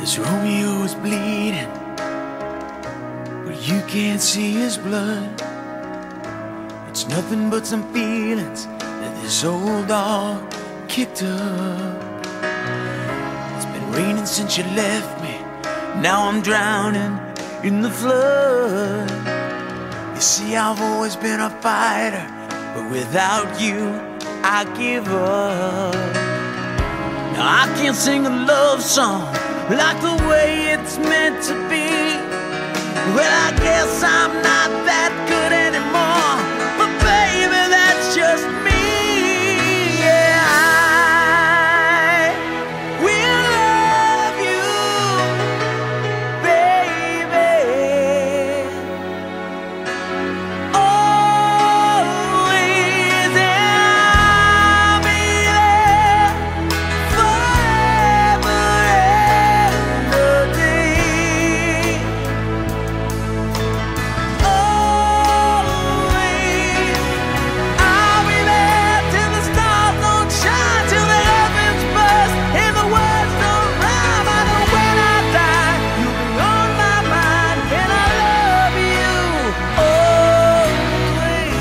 This Romeo is bleeding, but you can't see his blood. It's nothing but some feelings that this old dog kicked up. It's been raining since you left me, now I'm drowning in the flood. You see, I've always been a fighter, but without you, I give up. Now I can't sing a love song like the way it's meant to be. Well, I guess I'm not that good anymore, but baby, that's just me. Yeah, I will love you, baby, always, and I'll be there forever and a day. Always, I'll be there till the stars don't shine, till the heavens burst and the words don't rhyme. I know when I die, you'll be on my mind, and I love you always.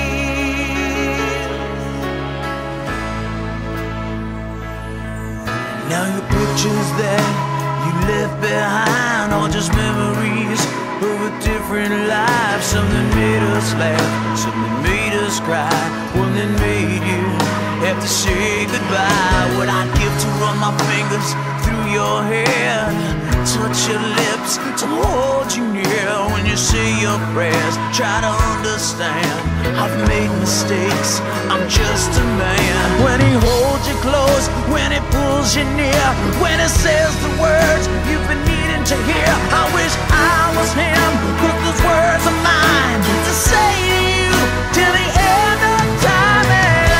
Now your pictures that you left behind are just memories of a different life. Something made us laugh, something made us cry, one that made you have to say goodbye. What I'd give to run my fingers through your hair, touch your lips, to hold you near when you say your prayers. Try to understand, I've made mistakes, I'm just a man. When he holds you close, when he pulls you near, when he says the words you've been needing to hear, I wish I was him, 'cause those words are mine to say to you till the end of time. And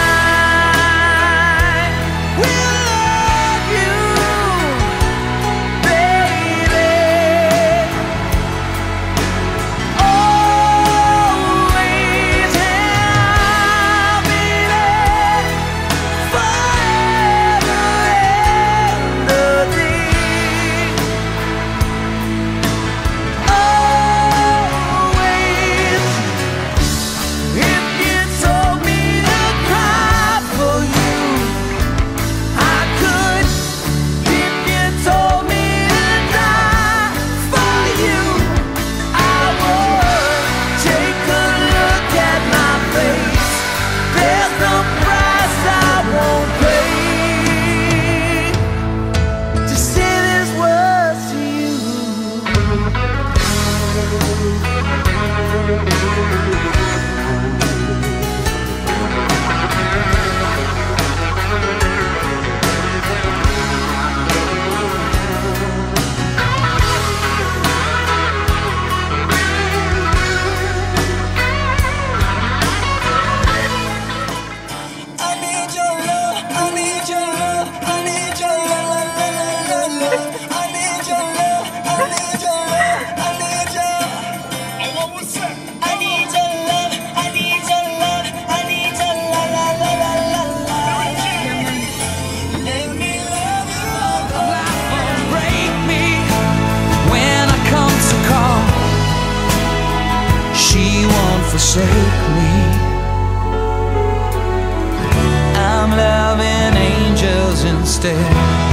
I will love you, baby, always, and I'll be there forever and a day. Always, if you told me to cry for you, I could. If you told me to die for you, I would. Take a look at my face, there's no price I won't pay to say these words to you. I need your love, I need your love, I need your love, love. I need your love, I need your love, I need your. And what was that? I need your love, I need your love, I need your la la la la la la. Let me love you. Life won't break me when I come to call. She won't forsake me. I'm loving angels instead.